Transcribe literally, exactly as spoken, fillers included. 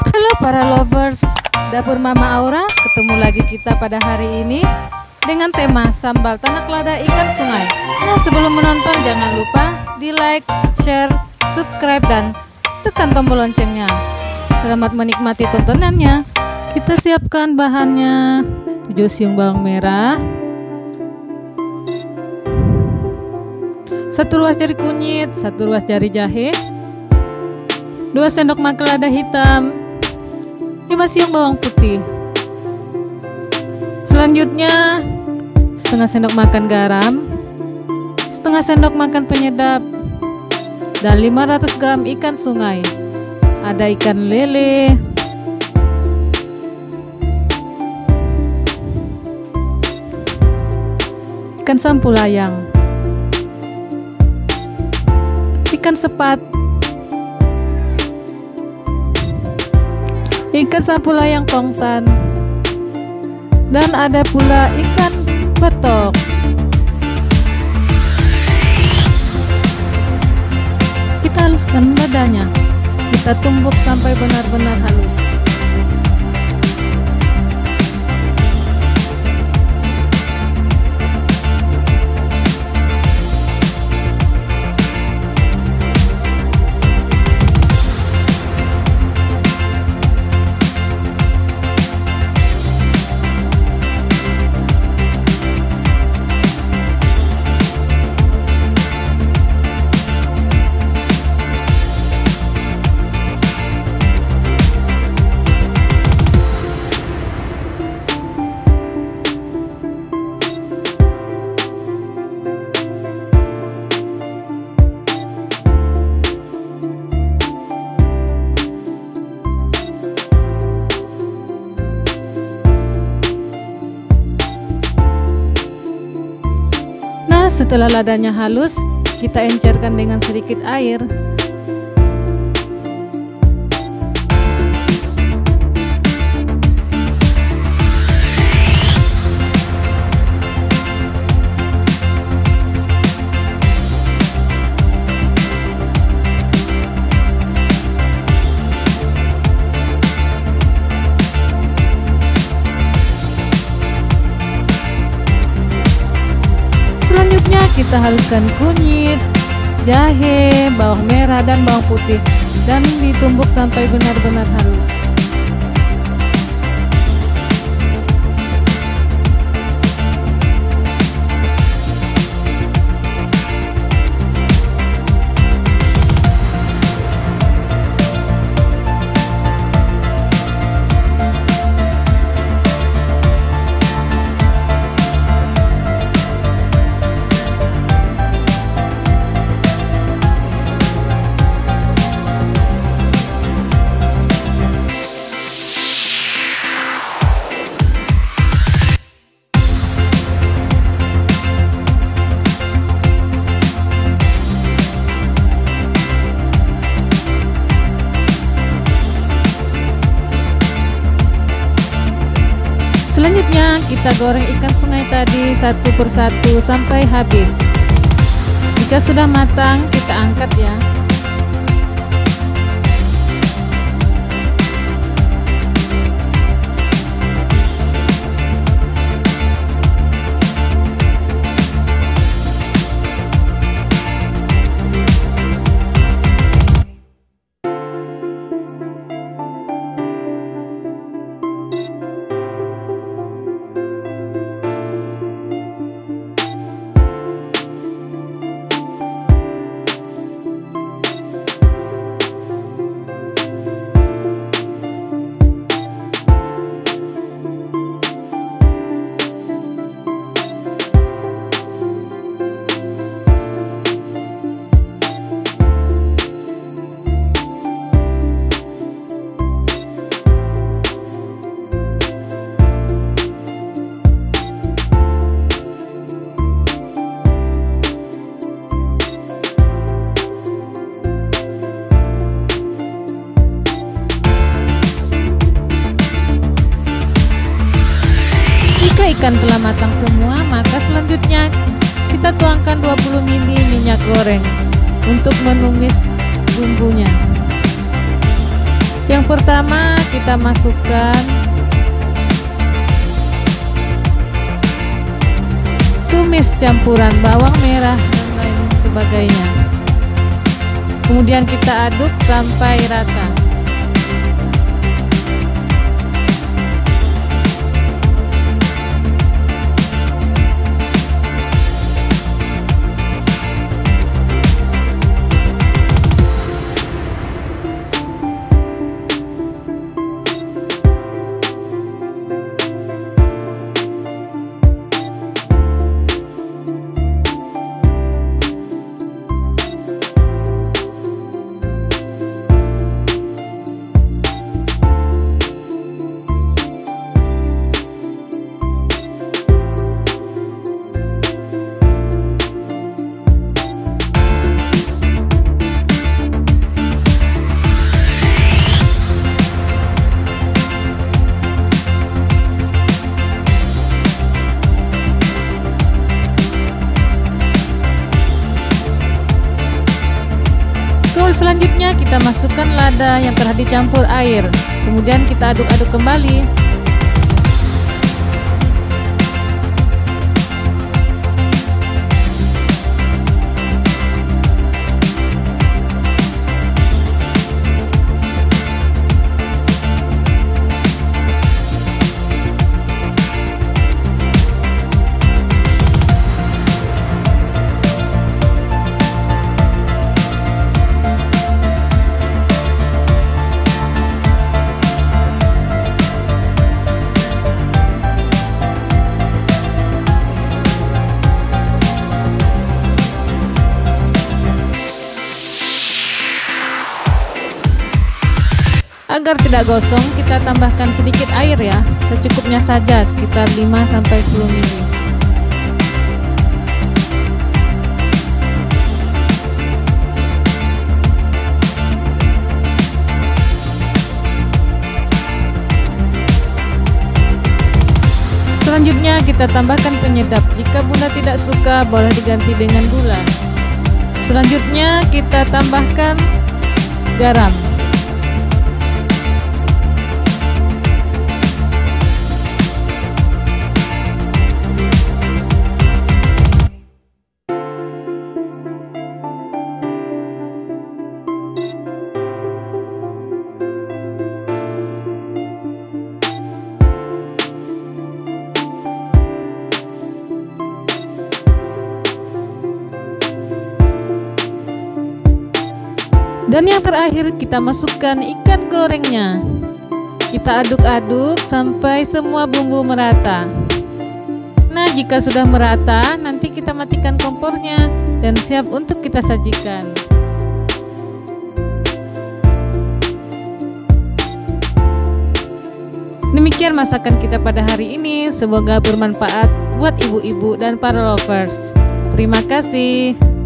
Halo para lovers Dapur Mama Aura, ketemu lagi kita pada hari ini dengan tema sambal tanak lada ikan sungai. Nah, sebelum menonton jangan lupa di like, share, subscribe, dan tekan tombol loncengnya. Selamat menikmati tontonannya. Kita siapkan bahannya: tujuh siung bawang merah, satu ruas jari kunyit, satu ruas jari jahe, dua sendok makan lada hitam, lima siung bawang putih. Selanjutnya setengah sendok makan garam, setengah sendok makan penyedap, dan lima ratus gram ikan sungai. Ada ikan lele, ikan sampulayang, ikan sepat, ikan sampulayang tongsan, dan ada pula ikan betok. Kita haluskan ladanya, kita tumbuk sampai benar-benar halus. Setelah ladanya halus, kita encerkan dengan sedikit air. Selanjutnya kita haluskan kunyit, jahe, bawang merah, dan bawang putih, dan ditumbuk sampai benar-benar halus. Selanjutnya kita goreng ikan sungai tadi satu persatu sampai habis. Jika sudah matang, kita angkat ya. Ikan telah matang semua, maka selanjutnya kita tuangkan dua puluh mililiter minyak goreng untuk menumis bumbunya. Yang pertama kita masukkan tumis campuran bawang merah dan lain sebagainya. Kemudian kita aduk sampai rata. Selanjutnya kita masukkan lada yang telah dicampur air, kemudian kita aduk-aduk kembali. Agar tidak gosong, kita tambahkan sedikit air ya, secukupnya saja, sekitar lima sampai sepuluh mili. Selanjutnya kita tambahkan penyedap. Jika Bunda tidak suka, boleh diganti dengan gula. Selanjutnya kita tambahkan garam. Dan yang terakhir kita masukkan ikan gorengnya. Kita aduk-aduk sampai semua bumbu merata. Nah, jika sudah merata, nanti kita matikan kompornya dan siap untuk kita sajikan. Demikian masakan kita pada hari ini. Semoga bermanfaat buat ibu-ibu dan para lovers. Terima kasih.